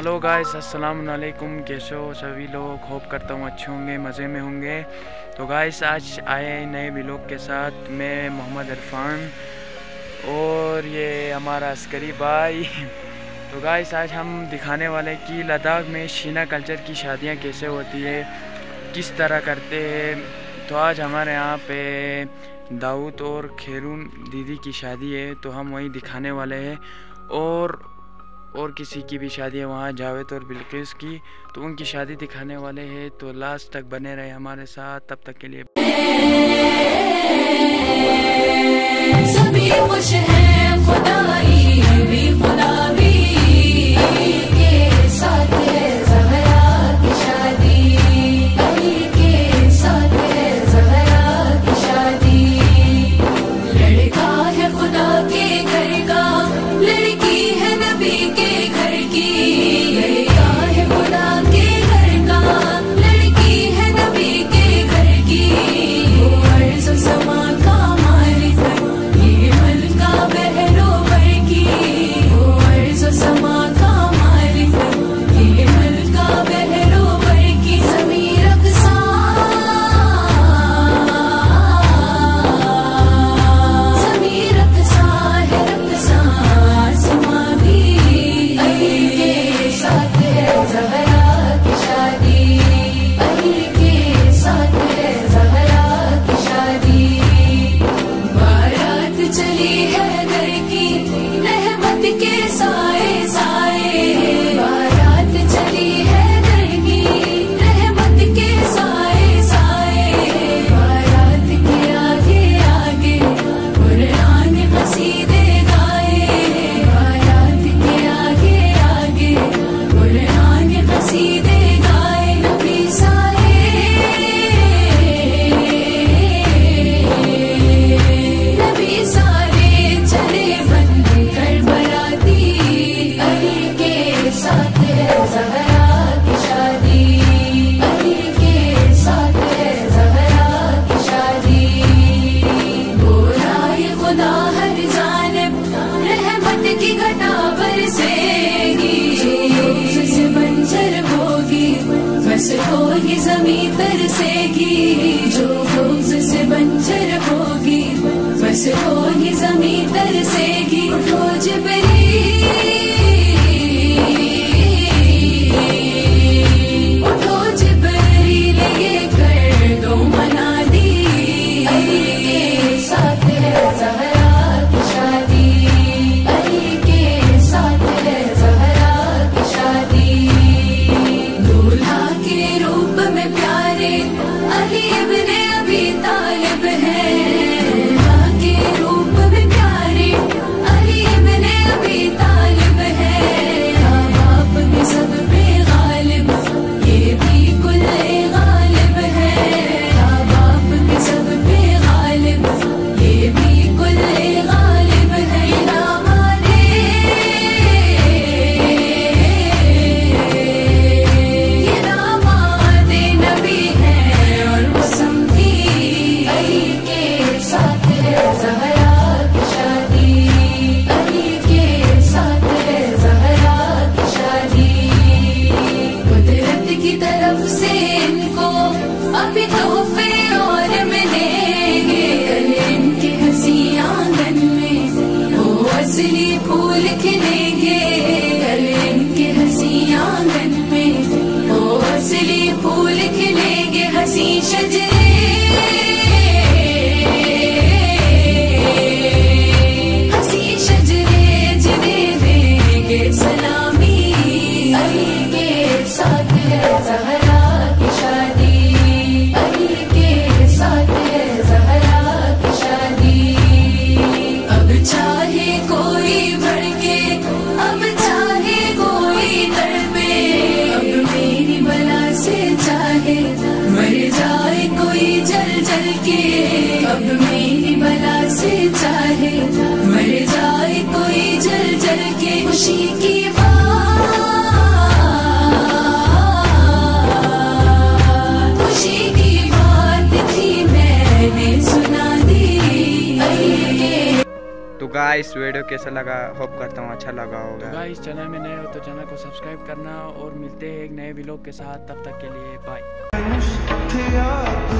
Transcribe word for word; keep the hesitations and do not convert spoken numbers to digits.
Hello guys, अस्सलाम वालेकुम। कैसे हो सभी लोग? होप करता हूँ अच्छे होंगे, मज़े में होंगे। तो गाइस आज आए नए व्लॉग के साथ। मैं मोहम्मद इरफान और ये हमारा अस्करी भाई। तो गाइस आज हम दिखाने वाले कि लद्दाख में शीना कल्चर की शादियाँ कैसे होती है, किस तरह करते हैं। तो आज हमारे यहाँ पे दाऊद और खैरून दीदी की शादी है, तो हम वहीं दिखाने वाले हैं। और और किसी की भी शादी है वहाँ, जावेद और बिल्किस की, तो उनकी शादी दिखाने वाले हैं। तो लास्ट तक बने रहे हमारे साथ। तब तक के लिए सभी खुश हैं, खुदाई भी खुदा भी के साथ है ज़हरा की शादी, अली के साथ है ज़हरा की शादी। लड़का है खुदा के घर का, लड़की है नबी के घर की। लड़का है खुदा के घर का, लड़की है नबी के घर की। वो अर्ज़ समा का मालिक, ये मलका बहरोवर की। वो अर्ज़ समा का मालिक, ये मलका बहरोवर की। ज़मीर अक़सा, ज़मीर अक़सा है रक़सा आसमां भी। अली के साथ है ज़हरा की शादी, अली के साथ है ज़हरा की शादी। बारात चली है घर की, रहमत के साए साए। बारात चली है घर की, रहमत के साए साए। बारात के आगे आगे कुरान क़सीदे गाए। बारात के आगे आगे कुरान क़सीदे गाए। नबी सारे, नबी सारे चले बन कर बराती। अली के साथ है ज़हरा की शादी, अली के साथ है ज़हरा की शादी। बोराए खुदा हर जानिब रहमत की घटा बरसेगी। जो से बंजर होगी बस कोई ज़मीं तरसेगी। जो रोज़ से बंजर होगी बस कोई ज़मीं तरसेगी। उठो जिब्रील, उठो जिब्रील ये कर दो मनादी। अली के साथ है ज़हरा की शादी, अली के साथ है ज़हरा की शादी। दूल्हा के रूप में प्यारे अली इब्ने अबी तालिब हैं। दूल्हा के रूप में प्यारे अली इब्ने अबी तालिब गाइस वीडियो कैसा लगा, होप करता हूँ अच्छा लगा होगा। तो गाइस चैनल में नए हो तो चैनल को सब्सक्राइब करना और मिलते हैं एक नए व्लॉग के साथ, तब तक के लिए बाय।